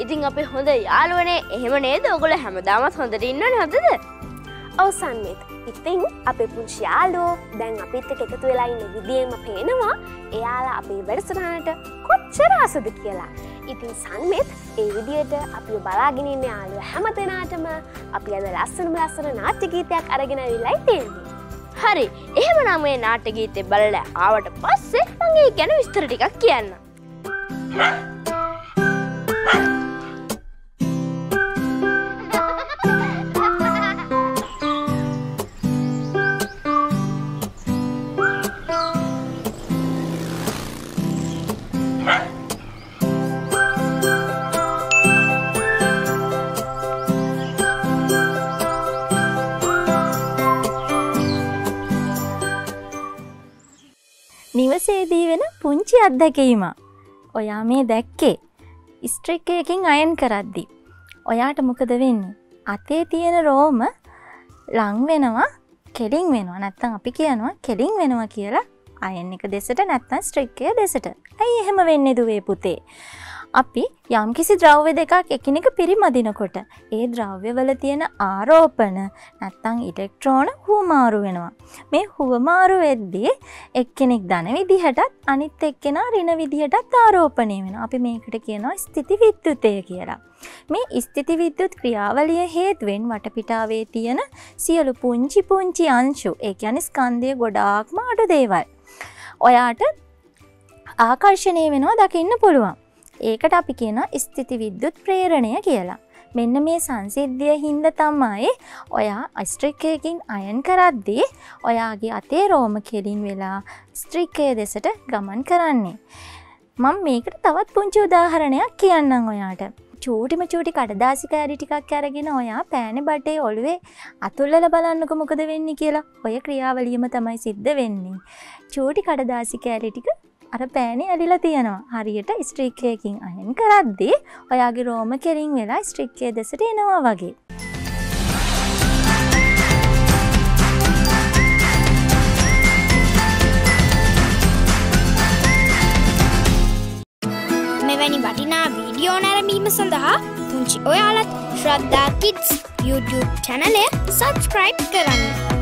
ඉතින් අපි හොඳ යාළුවනේ. එහෙම නේද? ඔයගොල්ලෝ හැමදාමත් හොඳට ඉන්නවනේ හොඳද? ඔව් සම්මිත්. ඉතින් අපේ පුංචි යාළුවෝ දැන් අපිත් එක්ක එකතු වෙලා ඉන්න විදියෙන්ම පේනවා එයාලා අපේ වැඩසටහනට කොච්චර ආසද කියලා. ඉතින් සම්මිත් ඒ විදියට අපිව බලාගෙන ඉන්න යාළුවෝ හැමදෙනාටම අපි අද ලස්සන නාට්‍ය ගීතයක් අරගෙන ඇවිල්ලා ඉන්නේ. හරි. එහෙමනම් මේ නාට්‍ය ගීතේ බලලා ආවට පස්සේ මම ඒ ගැන විස්තර ටිකක් කියන්නම්. නිවසේදී වෙන පුංචි අත්දැකීම. ඔයා මේ දැක්කේ ස්ට්‍රික් එකකින් අයන් කරද්දි. ඔයාට මොකද වෙන්නේ? අතේ තියෙන රෝම ලං වෙනවා, කෙලින් වෙනවා. නැත්තම් අපි කියනවා කෙලින් වෙනවා කියලා අයන් එක දෙසට නැත්තම් ස්ට්‍රික් එක දෙසට. ඇයි එහෙම වෙන්නේ දුවේ පුතේ? අපි යම්කිසි ද්‍රව්‍ය දෙකක් එකිනෙක පිරිමදිනකොට ඒ ද්‍රව්‍යවල තියෙන ආරෝපණ නැත්තම් ඉලෙක්ට්‍රෝන හුවමාරු වෙනවා. මේ හුවමාරු වෙද්දී එක්කෙනෙක් ධන විදිහටත් අනිත් එක්කෙනා ඍණ විදිහටත් ආරෝපණය වෙනවා. අපි මේකට කියනවා ස්ථිති විද්‍යුතය කියලා. මේ ස්ථිති විද්‍යුත් ක්‍රියාවලිය හේතුවෙන් වටපිටාවේ තියෙන සියලු පුංචි අංශු, ඒ කියන්නේ ස්කන්ධය ගොඩාක්ම අඩු දේවල් ඔයාට ආකර්ෂණය වෙනවා දකින්න පුළුවන්. ඒකට අපි කියනවා ස්ථිති විද්‍යුත් ප්‍රේරණය කියලා. මෙන්න මේ සංසිද්ධිය හින්දා තමයි ඔයා ස්ට්‍රික් එකකින් අයන් කරද්දී ඔයාගේ අතේ රෝම කෙලින් වෙලා ස්ට්‍රික් එක දෙසට ගමන් කරන්නේ. මම මේකට තවත් පුංචි උදාහරණයක් කියන්නම් ඔයාට. චූටිම කඩදාසි කෑලි ටිකක් අරගෙන ඔයා පෑනේ බටේ ඔළුවේ අතුල්ලලා බලන්නකො මොකද වෙන්නේ කියලා. ඔය ක්‍රියාවලියම තමයි සිද්ධ වෙන්නේ. චූටි කඩදාසි කෑලි ටික අර පෑනේ ඇලිලා තියෙනවා. හරියට ස්ට්‍රික් එකකින් අයන් කරද්දී ඔයාගේ රෝම කෙලින් වෙලා ස්ට්‍රික් එක දෙසට එනවා වගේ. මෙවැනි වටිනා වීඩියෝ නැරඹීම සඳහා පුංචි ඔයාලත් ශ්‍රද්ධා කිඩ්ස් YouTube channel එක subscribe කරන්න.